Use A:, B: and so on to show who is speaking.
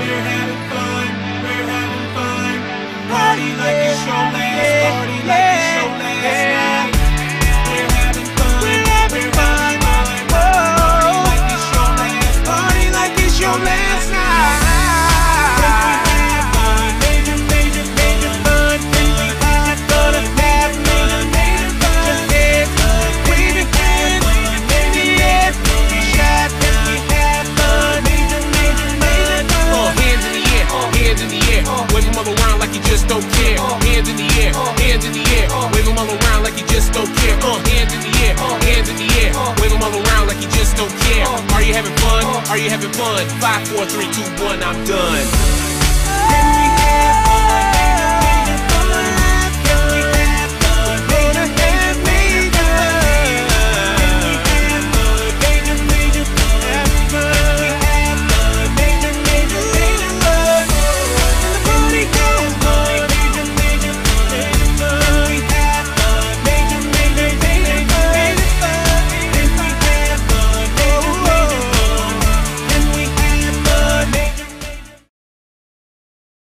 A: We're having fun, we're having fun. Party like it's your last, party like it's your last night. We're having fun, we're having fun. Party like it's your last, party like it's your last night. Wave them all around like you just don't care. Hands in the air, hands in the air. Wave them all around like you just don't care. Hands in the air, hands in the air. Wave them all around like you just don't care. Are you having fun? Are you having fun? 5, 4, 3, 2, 1, I'm done.